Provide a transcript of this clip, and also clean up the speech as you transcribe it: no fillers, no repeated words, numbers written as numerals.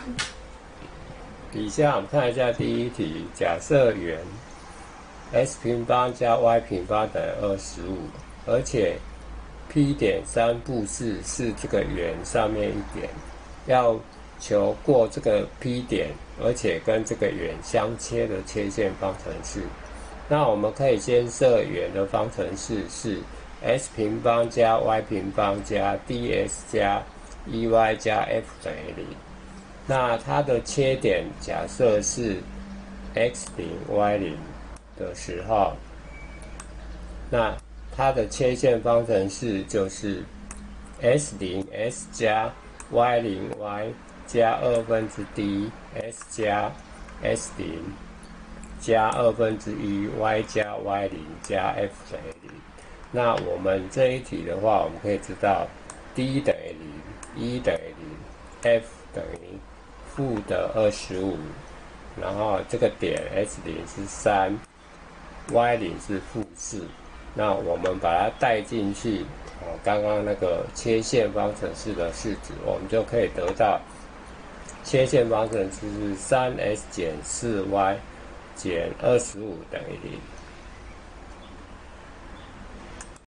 底下我们看一下第一题，假设圆 x 平方加 y 平方等于25，而且 P 点3步是这个圆上面一点，要求过这个 P 点，而且跟这个圆相切的切线方程式。那我们可以先设圆的方程式是 x 平方加 y 平方加 dx 加 ey 加 f 等于0。那它的切点假设是 x0 y0 的时候，那它的切线方程式就是 s0 s 加 y0 y 加d s 加 s0 加1/2 y 加 y0 加 f 等于0。那我们这一题的话，我们可以知道 d 等于0 ，e 等于0 ，f 等于-25，然后这个点 s0 是3，y0 是-4。那我们把它带进去，刚刚那个切线方程式的式子，我们就可以得到切线方程式是3s 减4y 减25等于0。